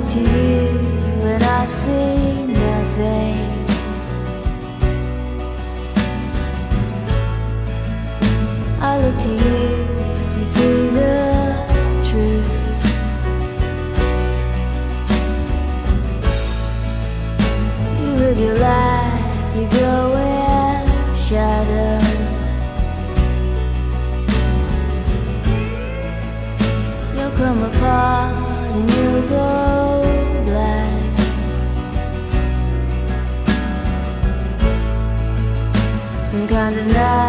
to you and I see nothing. I look to you to see the truth. You live your life, you go where shadows. You'll come apart and you'll go black. Some kind of night